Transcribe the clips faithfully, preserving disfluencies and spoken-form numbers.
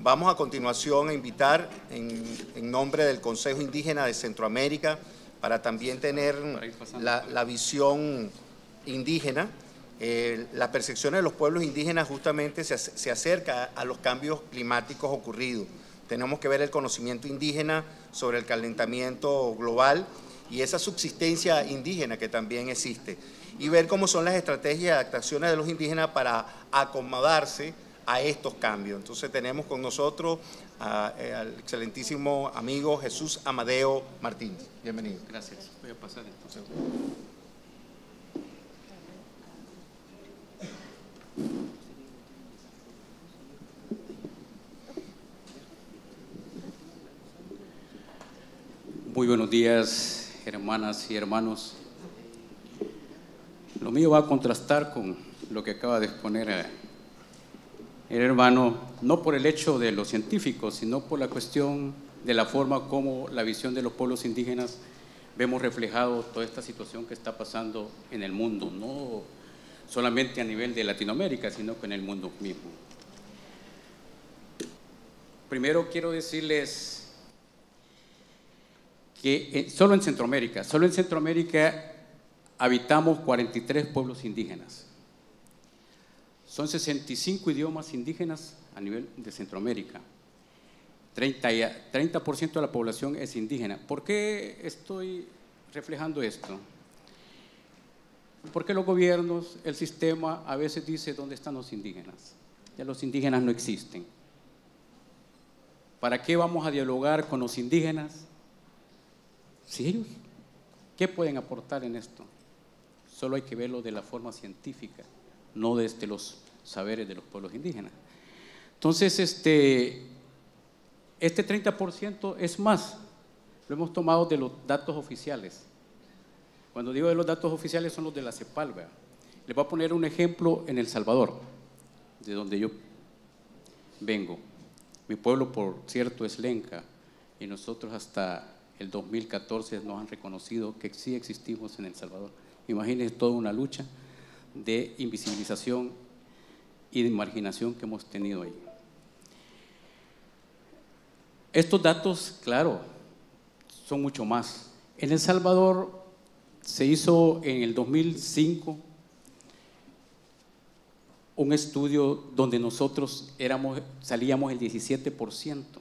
Vamos a continuación a invitar en, en nombre del Consejo Indígena de Centroamérica para también tener la, la visión indígena. Eh, la percepción de los pueblos indígenas justamente se, se acerca a los cambios climáticos ocurridos. Tenemos que ver el conocimiento indígena sobre el calentamiento global y esa subsistencia indígena que también existe, y ver cómo son las estrategias y adaptaciones de los indígenas para acomodarse a estos cambios. Entonces tenemos con nosotros a, a, al excelentísimo amigo Jesús Amadeo Martínez. Bienvenido. Gracias. Voy a pasar entonces. Muy buenos días, hermanas y hermanos. Lo mío va a contrastar con lo que acaba de exponer el hermano, no por el hecho de los científicos, sino por la cuestión de la forma como la visión de los pueblos indígenas vemos reflejado toda esta situación que está pasando en el mundo, no solamente a nivel de Latinoamérica, sino que en el mundo mismo. Primero quiero decirles que solo en Centroamérica, solo en Centroamérica habitamos cuarenta y tres pueblos indígenas. Son sesenta y cinco idiomas indígenas a nivel de Centroamérica. treinta por ciento de la población es indígena. ¿Por qué estoy reflejando esto? Porque los gobiernos, el sistema, a veces dice ¿dónde están los indígenas? Ya los indígenas no existen. ¿Para qué vamos a dialogar con los indígenas? Si ellos, ¿qué pueden aportar en esto? Solo hay que verlo de la forma científica, no desde los saberes de los pueblos indígenas. Entonces, este, este treinta por ciento es más, lo hemos tomado de los datos oficiales. Cuando digo de los datos oficiales son los de la CEPAL. ¿verdad? Les voy a poner un ejemplo en El Salvador, de donde yo vengo. Mi pueblo, por cierto, es Lenca, y nosotros hasta el dos mil catorce nos han reconocido que sí existimos en El Salvador. Imagínense toda una lucha de invisibilización y de marginación que hemos tenido ahí. Estos datos, claro, son mucho más. En El Salvador se hizo en el dos mil cinco un estudio donde nosotros éramos, salíamos el diecisiete por ciento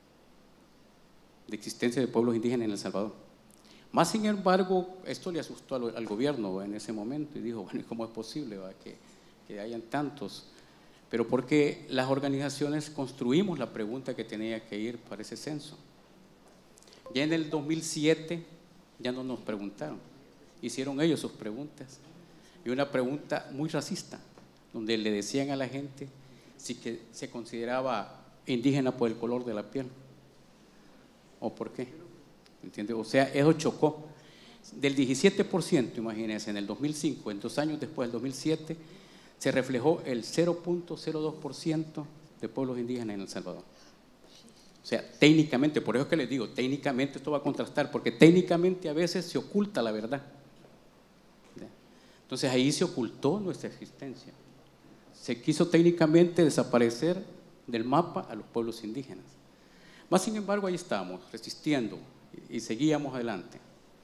de existencia de pueblos indígenas en El Salvador. Más sin embargo, esto le asustó al, al gobierno en ese momento y dijo, bueno, ¿cómo es posible va, que, que hayan tantos? Pero porque las organizaciones construimos la pregunta que tenía que ir para ese censo. Ya en el dos mil siete ya no nos preguntaron, hicieron ellos sus preguntas. Y una pregunta muy racista, donde le decían a la gente si que se consideraba indígena por el color de la piel. ¿O por qué? ¿Entiende? O sea, eso chocó. Del diecisiete por ciento, imagínense, en el dos mil cinco, en dos años después, del dos mil siete, se reflejó el cero punto cero dos por ciento de pueblos indígenas en El Salvador. O sea, técnicamente, por eso es que les digo, técnicamente esto va a contrastar, porque técnicamente a veces se oculta la verdad. Entonces ahí se ocultó nuestra existencia. Se quiso técnicamente desaparecer del mapa a los pueblos indígenas. Más sin embargo, ahí estamos, resistiendo y seguíamos adelante.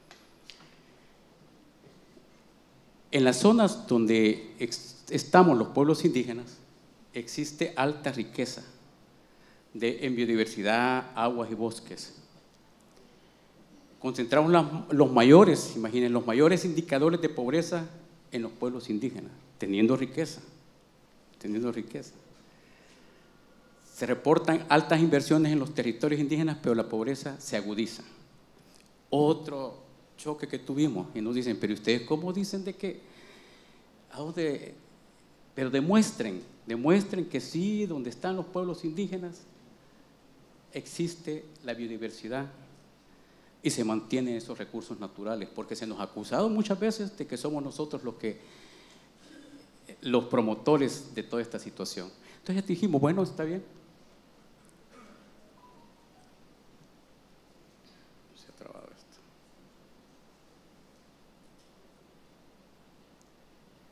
En las zonas donde estamos los pueblos indígenas, existe alta riqueza de, en biodiversidad, aguas y bosques. Concentramos las, los mayores, imaginen, los mayores indicadores de pobreza en los pueblos indígenas, teniendo riqueza, teniendo riqueza. Se reportan altas inversiones en los territorios indígenas, pero la pobreza se agudiza. Otro choque que tuvimos, y nos dicen, pero ustedes ¿cómo dicen de que? ¿A dónde? Pero demuestren, demuestren que sí, donde están los pueblos indígenas, existe la biodiversidad y se mantienen esos recursos naturales, porque se nos ha acusado muchas veces de que somos nosotros los que, los promotores de toda esta situación. Entonces dijimos, bueno, está bien. Se ha trabado esto.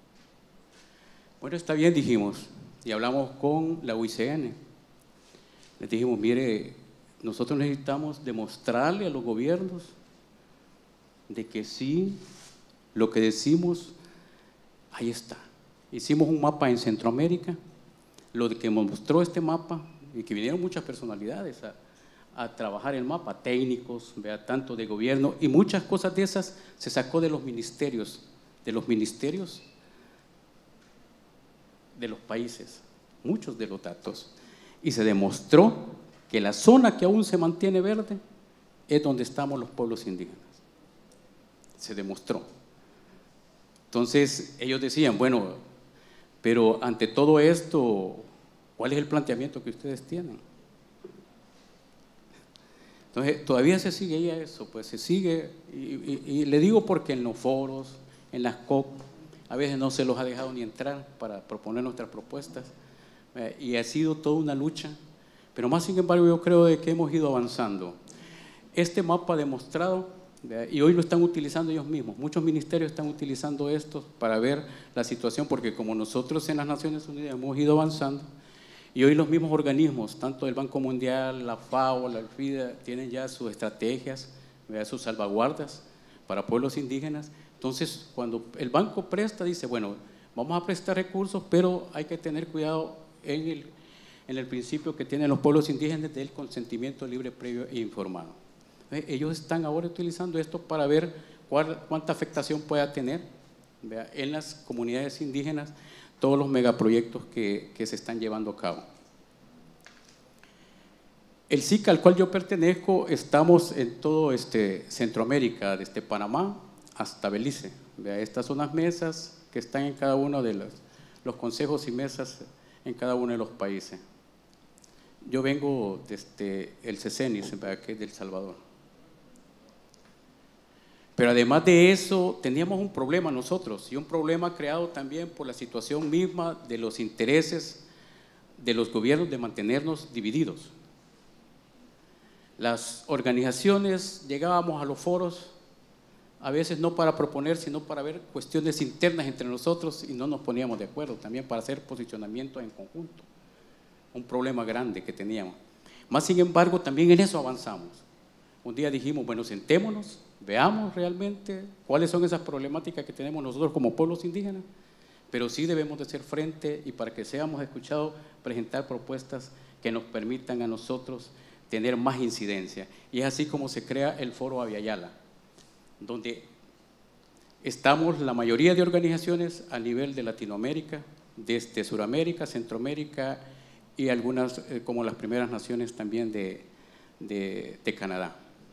Bueno, está bien, dijimos, y hablamos con la U I C N. Les dijimos, mire, nosotros necesitamos demostrarle a los gobiernos de que sí, lo que decimos, ahí está. Hicimos un mapa en Centroamérica, lo que mostró este mapa, y que vinieron muchas personalidades a, a trabajar el mapa, técnicos, vea, tanto de gobierno, y muchas cosas de esas se sacó de los ministerios, de los ministerios de los países, muchos de los datos, y se demostró que la zona que aún se mantiene verde es donde estamos los pueblos indígenas. Se demostró. Entonces ellos decían, bueno, pero ante todo esto, ¿cuál es el planteamiento que ustedes tienen? Entonces todavía se sigue ya eso, pues se sigue, y, y, y le digo porque en los foros, en las C O P, a veces no se los ha dejado ni entrar para proponer nuestras propuestas, eh, y ha sido toda una lucha, pero más sin embargo yo creo de que hemos ido avanzando. Este mapa ha demostrado, ¿verdad? Y hoy lo están utilizando ellos mismos, muchos ministerios están utilizando esto para ver la situación, porque como nosotros en las Naciones Unidas hemos ido avanzando, y hoy los mismos organismos, tanto el Banco Mundial, la FAO, la FIDA, tienen ya sus estrategias, ¿verdad? Sus salvaguardas para pueblos indígenas. Entonces, cuando el banco presta, dice, bueno, vamos a prestar recursos, pero hay que tener cuidado en el, en el principio que tienen los pueblos indígenas del consentimiento libre, previo e informado. Ellos están ahora utilizando esto para ver cuál, cuánta afectación pueda tener, ¿verdad? En las comunidades indígenas todos los megaproyectos que, que se están llevando a cabo. El S I C A al cual yo pertenezco, estamos en todo este Centroamérica, desde Panamá hasta Belice. ¿Verdad? Estas son las mesas que están en cada uno de los, los consejos y mesas en cada uno de los países. Yo vengo desde el CECENIS, que es de El Salvador. Pero además de eso, teníamos un problema nosotros, y un problema creado también por la situación misma de los intereses de los gobiernos de mantenernos divididos. Las organizaciones llegábamos a los foros, a veces no para proponer, sino para ver cuestiones internas entre nosotros, y no nos poníamos de acuerdo, también para hacer posicionamiento en conjunto. Un problema grande que teníamos. Más sin embargo, también en eso avanzamos. Un día dijimos, bueno, sentémonos, veamos realmente cuáles son esas problemáticas que tenemos nosotros como pueblos indígenas, pero sí debemos de hacer frente, y para que seamos escuchados, presentar propuestas que nos permitan a nosotros tener más incidencia. Y es así como se crea el Foro Abya-Yala, donde estamos la mayoría de organizaciones a nivel de Latinoamérica, desde Sudamérica, Centroamérica y algunas eh, como las primeras naciones también de, de, de Canadá.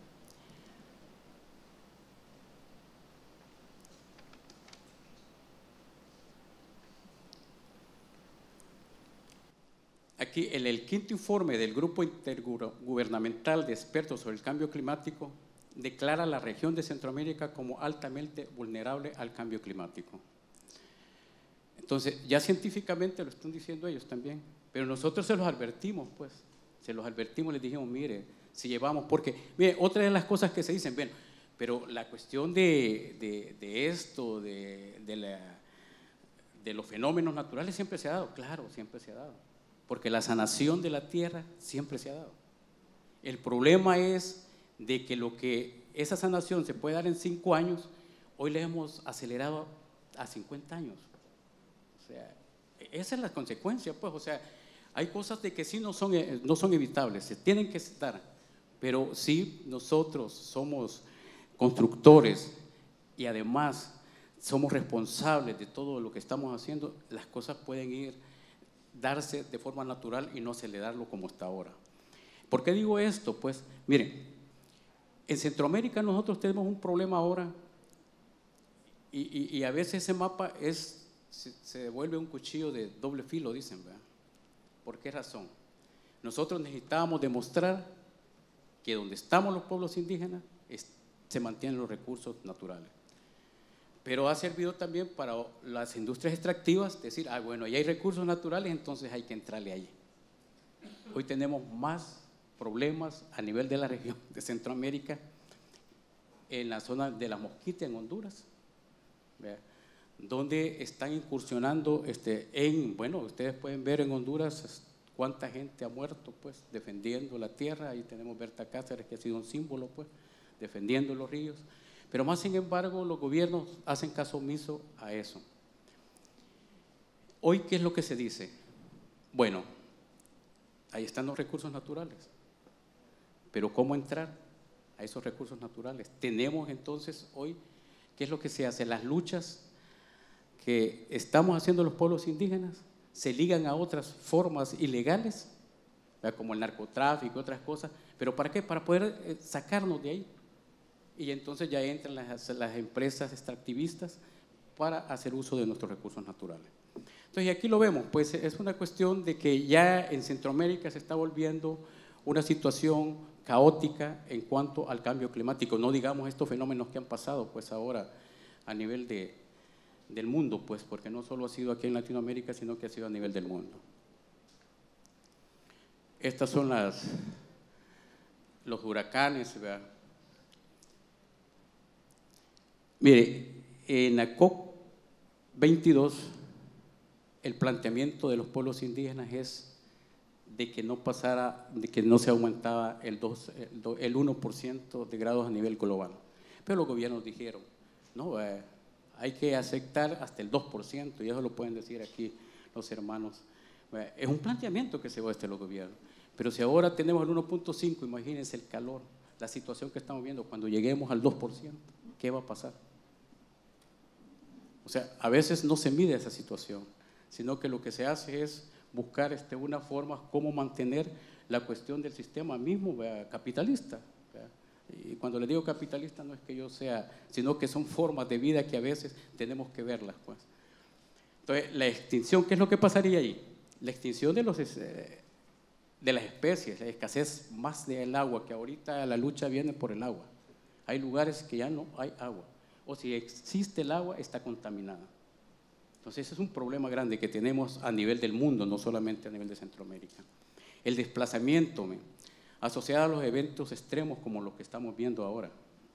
Aquí, en el quinto informe del Grupo Intergubernamental de Expertos sobre el Cambio Climático, declara la región de Centroamérica como altamente vulnerable al cambio climático. Entonces, ya científicamente lo están diciendo ellos también, pero nosotros se los advertimos, pues, se los advertimos, les dijimos, mire, si llevamos, porque, mire, otra de las cosas que se dicen, bueno, pero la cuestión de, de, de esto, de, de, la, de los fenómenos naturales siempre se ha dado, claro, siempre se ha dado, porque la sanación de la tierra siempre se ha dado. El problema es de que lo que esa sanación se puede dar en cinco años, hoy le hemos acelerado a cincuenta años. O sea, esa es la consecuencia, pues, o sea, hay cosas de que sí no son, no son evitables, se tienen que dar, pero sí nosotros somos constructores y además somos responsables de todo lo que estamos haciendo, las cosas pueden ir, darse de forma natural y no acelerarlo como está ahora. ¿Por qué digo esto? Pues, miren, en Centroamérica nosotros tenemos un problema ahora y, y, y a veces ese mapa es, se, se vuelve un cuchillo de doble filo, dicen, ¿verdad? ¿Por qué razón? Nosotros necesitábamos demostrar que donde estamos los pueblos indígenas es, se mantienen los recursos naturales. Pero ha servido también para las industrias extractivas decir, ah, bueno, ya hay recursos naturales, entonces hay que entrarle allí. Hoy tenemos más problemas a nivel de la región de Centroamérica, en la zona de la Mosquita, en Honduras, ¿verdad? Donde están incursionando este, en, bueno, ustedes pueden ver en Honduras cuánta gente ha muerto, pues, defendiendo la tierra. Ahí tenemos Berta Cáceres, que ha sido un símbolo, pues, defendiendo los ríos. Pero más sin embargo, los gobiernos hacen caso omiso a eso. Hoy, ¿qué es lo que se dice? Bueno, ahí están los recursos naturales, pero ¿cómo entrar a esos recursos naturales? Tenemos entonces hoy, ¿qué es lo que se hace? Las luchas que estamos haciendo los pueblos indígenas se ligan a otras formas ilegales, ¿verdad? Como el narcotráfico y otras cosas, pero ¿para qué? Para poder sacarnos de ahí. Y entonces ya entran las, las empresas extractivistas para hacer uso de nuestros recursos naturales. Entonces, y aquí lo vemos, pues es una cuestión de que ya en Centroamérica se está volviendo una situación caótica en cuanto al cambio climático. No digamos estos fenómenos que han pasado, pues ahora a nivel de, del mundo, pues porque no solo ha sido aquí en Latinoamérica, sino que ha sido a nivel del mundo. Estas son las, los huracanes, ¿verdad? Mire, en la COP veintidós, el planteamiento de los pueblos indígenas es de que no pasara, de que no se aumentaba el, dos, el uno por ciento de grados a nivel global. Pero los gobiernos dijeron, no, eh, hay que aceptar hasta el dos por ciento, y eso lo pueden decir aquí los hermanos. Eh, es un planteamiento que se va desde los gobiernos. Pero si ahora tenemos el uno punto cinco, imagínense el calor, la situación que estamos viendo, cuando lleguemos al dos por ciento, ¿qué va a pasar? O sea, a veces no se mide esa situación, sino que lo que se hace es buscar este, una forma cómo mantener la cuestión del sistema mismo, ¿verdad? Capitalista. ¿Verdad? Y cuando le digo capitalista no es que yo sea, sino que son formas de vida que a veces tenemos que verlas, pues. Entonces, la extinción, ¿qué es lo que pasaría ahí? La extinción de, los, eh, de las especies, la escasez más del agua, que ahorita la lucha viene por el agua. Hay lugares que ya no hay agua, o si existe el agua, está contaminada. Entonces, ese es un problema grande que tenemos a nivel del mundo, no solamente a nivel de Centroamérica. El desplazamiento, ¿me? asociado a los eventos extremos como los que estamos viendo ahora.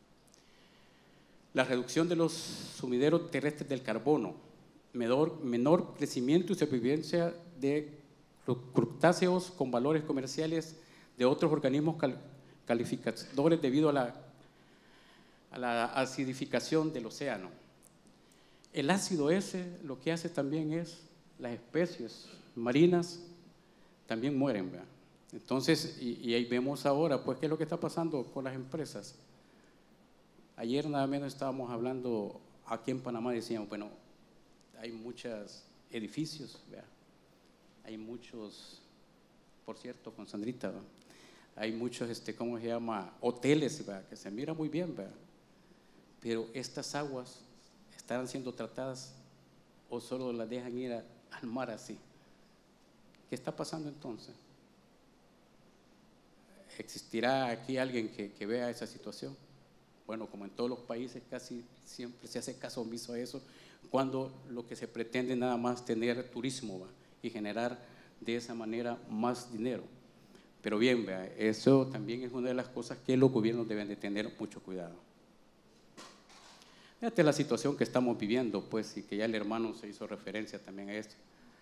La reducción de los sumideros terrestres del carbono, menor, menor crecimiento y supervivencia de crustáceos con valores comerciales de otros organismos cal, calificadores debido a la, a la acidificación del océano. El ácido ese lo que hace también es, las especies marinas también mueren, ¿verdad? Entonces, y, y ahí vemos ahora, pues, ¿qué es lo que está pasando con las empresas? Ayer nada menos estábamos hablando, aquí en Panamá decíamos, bueno, hay muchos edificios, ¿verdad? Hay muchos, por cierto, con Sandrita, ¿verdad? Hay muchos, este, ¿cómo se llama? Hoteles, ¿verdad? Que se mira muy bien, ¿verdad? Pero estas aguas estarán siendo tratadas o solo las dejan ir a, al mar así. ¿Qué está pasando entonces? ¿Existirá aquí alguien que, que vea esa situación? Bueno, como en todos los países, casi siempre se hace caso omiso a eso, cuando lo que se pretende nada más tener turismo, ¿va? Y generar de esa manera más dinero. Pero bien, ¿va? Eso también es una de las cosas que los gobiernos deben de tener mucho cuidado. Fíjate la situación que estamos viviendo, pues, y que ya el hermano se hizo referencia también a esto.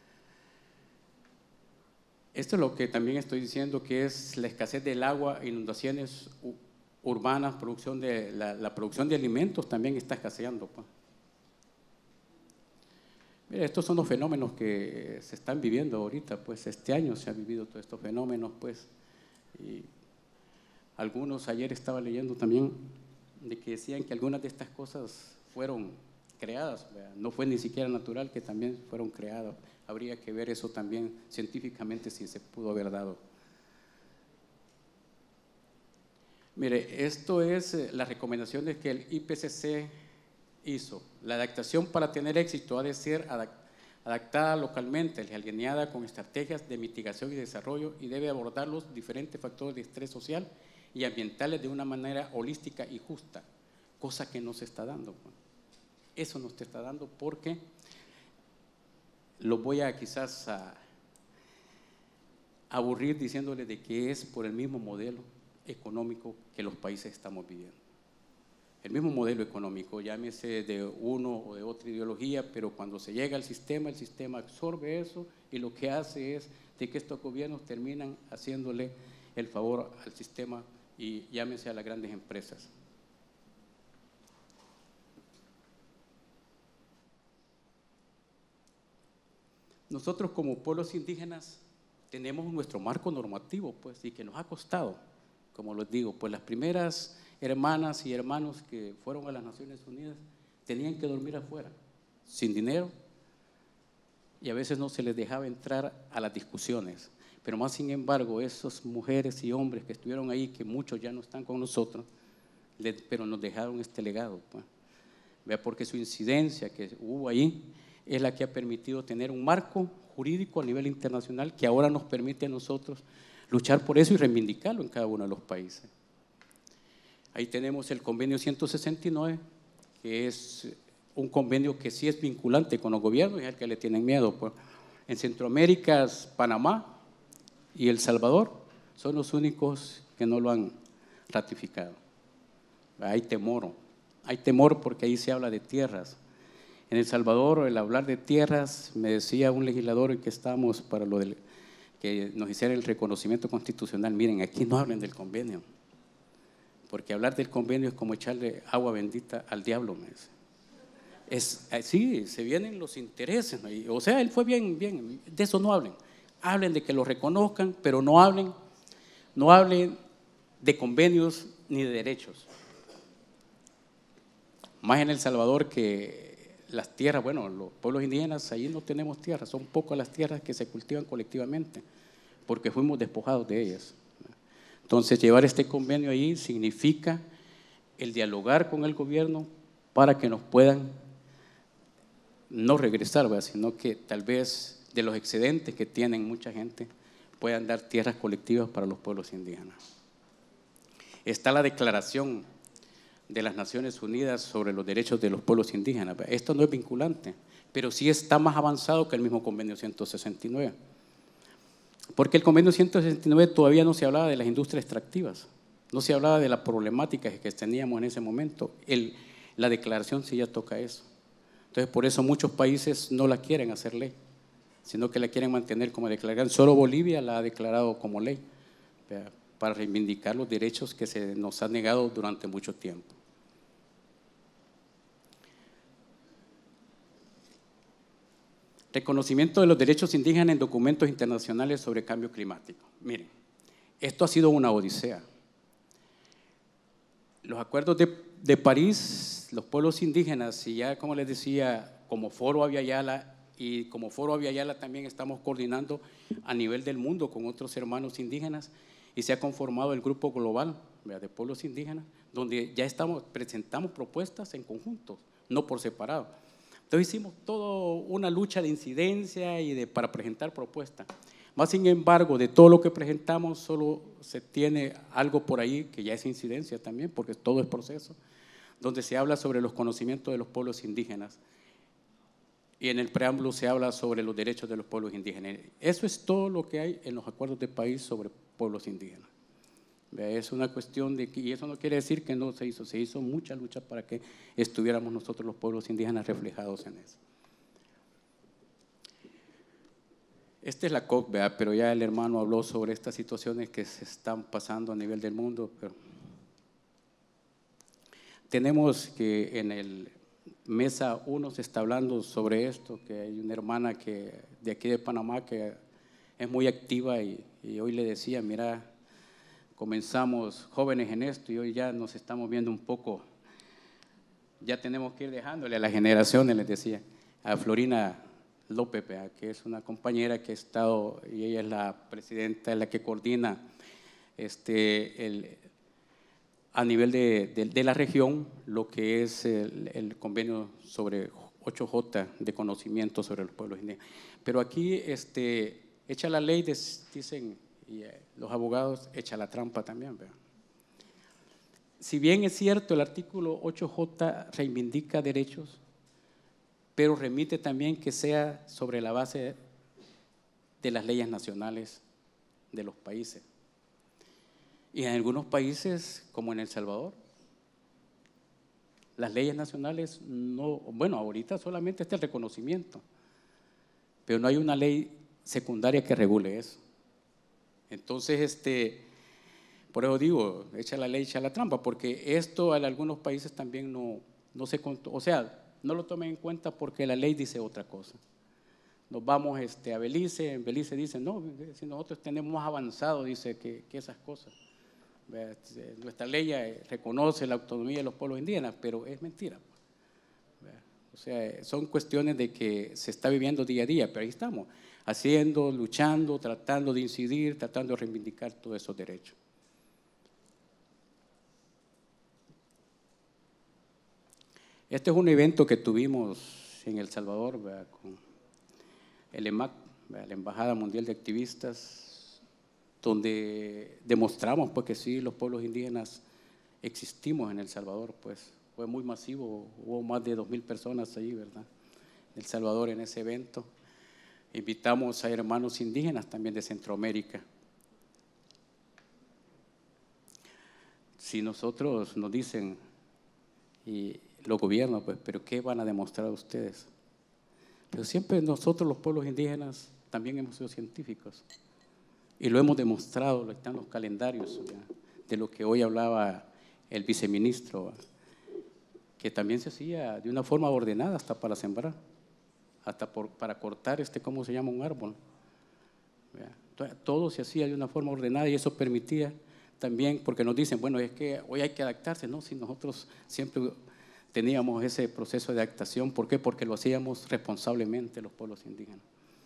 Esto es lo que también estoy diciendo, que es la escasez del agua, inundaciones urbanas, producción de, la, la producción de alimentos también está escaseando, pues. Mira, estos son los fenómenos que se están viviendo ahorita, pues este año se han vivido todos estos fenómenos, pues, y algunos, ayer estaba leyendo también, de que decían que algunas de estas cosas fueron creadas, ¿verdad? No fue ni siquiera natural, que también fueron creadas. Habría que ver eso también científicamente si se pudo haber dado. Mire, esto es eh, las recomendaciones que el I P C C hizo. La adaptación para tener éxito ha de ser adapt adaptada localmente, alineada con estrategias de mitigación y desarrollo, y debe abordar los diferentes factores de estrés social y ambientales de una manera holística y justa, cosa que no se está dando. Eso no se está dando porque lo voy a quizás a aburrir diciéndole de que es por el mismo modelo económico que los países estamos viviendo. El mismo modelo económico, llámese de uno o de otra ideología, pero cuando se llega al sistema, el sistema absorbe eso y lo que hace es de que estos gobiernos terminan haciéndole el favor al sistema y llámese a las grandes empresas. Nosotros como pueblos indígenas tenemos nuestro marco normativo, pues, y que nos ha costado, como les digo, pues las primeras hermanas y hermanos que fueron a las Naciones Unidas tenían que dormir afuera, sin dinero, y a veces no se les dejaba entrar a las discusiones. Pero más sin embargo, esas mujeres y hombres que estuvieron ahí, que muchos ya no están con nosotros, pero nos dejaron este legado, pues. Vea, porque su incidencia que hubo ahí es la que ha permitido tener un marco jurídico a nivel internacional que ahora nos permite a nosotros luchar por eso y reivindicarlo en cada uno de los países. Ahí tenemos el convenio ciento sesenta y nueve, que es un convenio que sí es vinculante con los gobiernos y es el que le tienen miedo, pues. En Centroamérica, Panamá y El Salvador son los únicos que no lo han ratificado. Hay temor, hay temor porque ahí se habla de tierras. En El Salvador, el hablar de tierras, me decía un legislador que estábamos para lo del, que nos hiciera el reconocimiento constitucional, miren, aquí no hablen del convenio, porque hablar del convenio es como echarle agua bendita al diablo, me dice. Es, sí, se vienen los intereses, ¿no? Y, o sea, él fue bien, bien, de eso no hablen. Hablen de que lo reconozcan, pero no hablen, no hablen de convenios ni de derechos. Más en El Salvador que las tierras, bueno, los pueblos indígenas, ahí no tenemos tierras, son pocas las tierras que se cultivan colectivamente, porque fuimos despojados de ellas. Entonces, llevar este convenio ahí significa el dialogar con el gobierno para que nos puedan no regresar, ¿verdad?, sino que tal vez de los excedentes que tienen mucha gente puedan dar tierras colectivas para los pueblos indígenas. Está la Declaración de las Naciones Unidas sobre los derechos de los pueblos indígenas. Esto no es vinculante, pero sí está más avanzado que el mismo convenio ciento sesenta y nueve. Porque el convenio ciento sesenta y nueve todavía no se hablaba de las industrias extractivas, no se hablaba de las problemáticas que teníamos en ese momento. El, la declaración sí ya toca eso. Entonces, por eso muchos países no la quieren hacer ley, sino que la quieren mantener como declaración. Solo Bolivia la ha declarado como ley, para reivindicar los derechos que se nos han negado durante mucho tiempo. Reconocimiento de los derechos indígenas en documentos internacionales sobre cambio climático. Miren, esto ha sido una odisea. Los acuerdos de, de París, los pueblos indígenas, y ya como les decía, como Foro Abya-Yala, y como Foro Abya-Yala también estamos coordinando a nivel del mundo con otros hermanos indígenas, y se ha conformado el Grupo Global de Pueblos Indígenas, donde ya estamos, presentamos propuestas en conjunto, no por separado. Entonces hicimos toda una lucha de incidencia y de, para presentar propuestas. Más sin embargo, de todo lo que presentamos, solo se tiene algo por ahí que ya es incidencia también, porque todo es proceso, donde se habla sobre los conocimientos de los pueblos indígenas. Y en el preámbulo se habla sobre los derechos de los pueblos indígenas. Eso es todo lo que hay en los acuerdos de país sobre pueblos indígenas. Es una cuestión de que, y eso no quiere decir que no se hizo, se hizo mucha lucha para que estuviéramos nosotros los pueblos indígenas reflejados en eso. Esta es la C O P, ¿verdad? Pero ya el hermano habló sobre estas situaciones que se están pasando a nivel del mundo. Pero tenemos que en el Mesa uno se está hablando sobre esto, que hay una hermana que, de aquí de Panamá que es muy activa y, y hoy le decía, mira, comenzamos jóvenes en esto y hoy ya nos estamos viendo un poco, ya tenemos que ir dejándole a las generaciones, les decía, a Florina López, que es una compañera que ha estado, y ella es la presidenta, es la que coordina este, el, a nivel de, de, de la región lo que es el, el convenio sobre ocho J de conocimiento sobre los pueblos indígenas. Pero aquí, este, echa la ley, dicen, y eh, los abogados echa la trampa también, ¿verdad? Si bien es cierto, el artículo ocho J reivindica derechos, pero remite también que sea sobre la base de las leyes nacionales de los países. Y en algunos países, como en El Salvador, las leyes nacionales no, bueno, ahorita solamente está el reconocimiento, pero no hay una ley secundaria que regule eso. Entonces, este, por eso digo, echa la ley, echa la trampa, porque esto en algunos países también no, no se, o sea, no lo tomen en cuenta porque la ley dice otra cosa. Nos vamos este, a Belice, en Belice dicen, no, si nosotros tenemos más avanzado, dice, que, que esas cosas. Nuestra ley reconoce la autonomía de los pueblos indígenas, pero es mentira. O sea, son cuestiones de que se está viviendo día a día, pero ahí estamos, haciendo, luchando, tratando de incidir, tratando de reivindicar todos esos derechos. Este es un evento que tuvimos en El Salvador, ¿verdad?, con el EMAC, ¿verdad?, la Embajada Mundial de Activistas, donde demostramos pues, que sí, los pueblos indígenas existimos en El Salvador, pues fue muy masivo, hubo más de dos mil personas allí, ¿verdad?, en El Salvador en ese evento. Invitamos a hermanos indígenas también de Centroamérica. Si nosotros nos dicen, y los gobiernos, pues, pero ¿qué van a demostrar ustedes? Pero siempre nosotros los pueblos indígenas también hemos sido científicos y lo hemos demostrado, lo están los calendarios, ¿ya?, de lo que hoy hablaba el viceministro, que también se hacía de una forma ordenada hasta para sembrar, hasta por, para cortar, este, ¿cómo se llama?, un árbol. ¿Ya? Todo se hacía de una forma ordenada y eso permitía también, porque nos dicen, bueno, es que hoy hay que adaptarse, ¿no? Si nosotros siempre teníamos ese proceso de adaptación, ¿por qué? Porque lo hacíamos responsablemente los pueblos indígenas.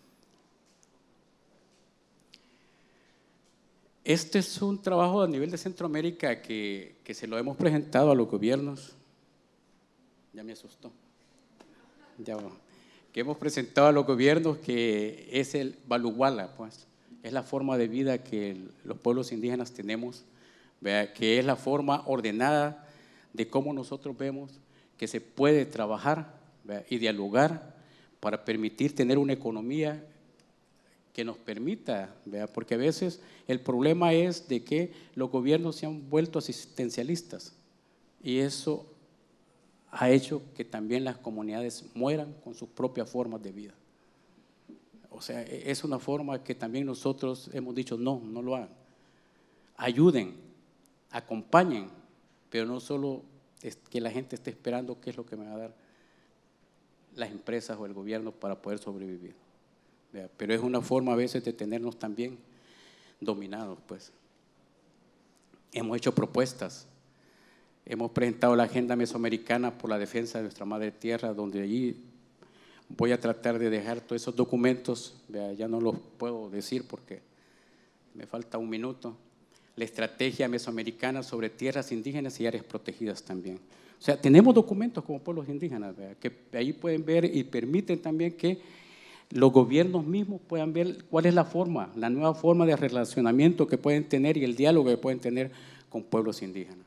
Este es un trabajo a nivel de Centroamérica que, que se lo hemos presentado a los gobiernos. Ya me asustó. Ya va. Que hemos presentado a los gobiernos, que es el Baluguala, pues, es la forma de vida que el, los pueblos indígenas tenemos, ¿verdad?, que es la forma ordenada de cómo nosotros vemos que se puede trabajar, ¿verdad?, y dialogar para permitir tener una economía que nos permita, ¿verdad?, porque a veces el problema es de que los gobiernos se han vuelto asistencialistas y eso ha hecho que también las comunidades mueran con sus propias formas de vida. O sea, es una forma que también nosotros hemos dicho, no, no lo hagan. Ayuden, acompañen, pero no solo es que la gente esté esperando qué es lo que me va a dar las empresas o el gobierno para poder sobrevivir. Pero es una forma a veces de tenernos también dominados, pues. Hemos hecho propuestas. Hemos presentado la Agenda Mesoamericana por la Defensa de Nuestra Madre Tierra, donde allí voy a tratar de dejar todos esos documentos, ya no los puedo decir porque me falta un minuto. La Estrategia Mesoamericana sobre Tierras Indígenas y Áreas Protegidas también. O sea, tenemos documentos como pueblos indígenas, ¿verdad?, que ahí pueden ver y permiten también que los gobiernos mismos puedan ver cuál es la forma, la nueva forma de relacionamiento que pueden tener y el diálogo que pueden tener con pueblos indígenas.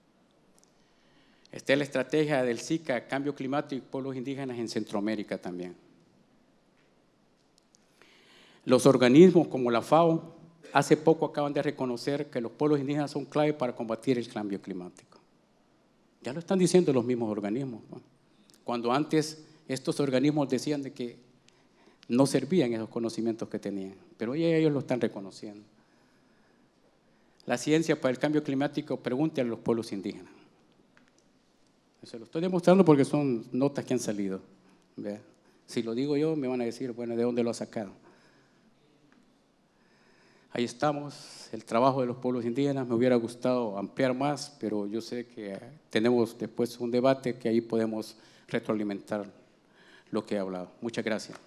Esta es la estrategia del SICA, Cambio Climático y Pueblos Indígenas en Centroamérica también. Los organismos como la FAO hace poco acaban de reconocer que los pueblos indígenas son clave para combatir el cambio climático. Ya lo están diciendo los mismos organismos, ¿no? Cuando antes estos organismos decían de que no servían esos conocimientos que tenían, pero hoy ellos lo están reconociendo. La ciencia para el cambio climático, pregunte a los pueblos indígenas. Se lo estoy demostrando porque son notas que han salido. ¿Ve? Si lo digo yo, me van a decir, bueno, ¿de dónde lo ha sacado? Ahí estamos, el trabajo de los pueblos indígenas. Me hubiera gustado ampliar más, pero yo sé que tenemos después un debate que ahí podemos retroalimentar lo que he hablado. Muchas gracias.